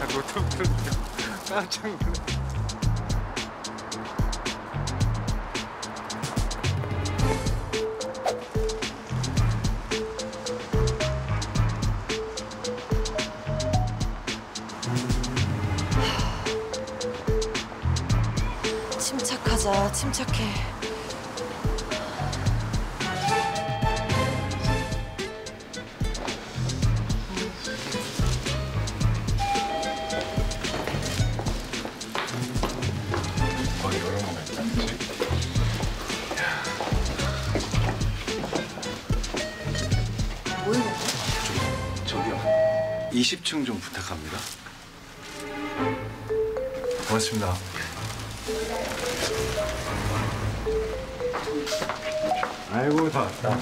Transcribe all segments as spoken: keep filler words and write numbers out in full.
노트북 들었는데 깜짝 놀랐어. 침착하자, 침착해. 거의 여러 번만 했다는지. 뭐야? 저, 저기요. 이십 층 좀 부탁합니다. 고맙습니다. 아이고, 다 왔다.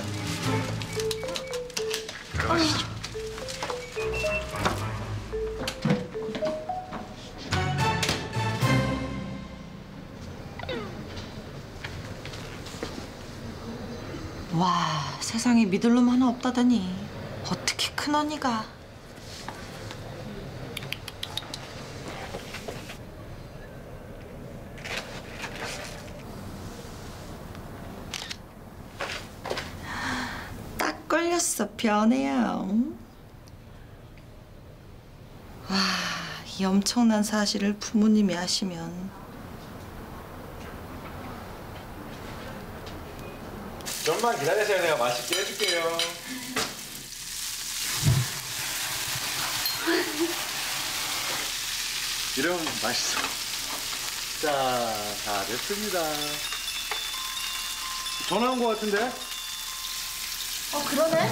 들어가시죠. 와, 세상에 믿을 놈 하나 없다더니 어떻게 큰 언니가. 딱 걸렸어, 변해요. 와, 이 엄청난 사실을 부모님이 아시면. 좀만 기다리세요. 내가 맛있게 해줄게요. 이러면 맛있어. 자, 다 됐습니다. 전화 온 것 같은데? 어, 그러네?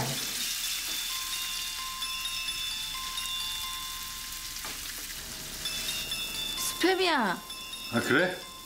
스팸이야. 아, 그래?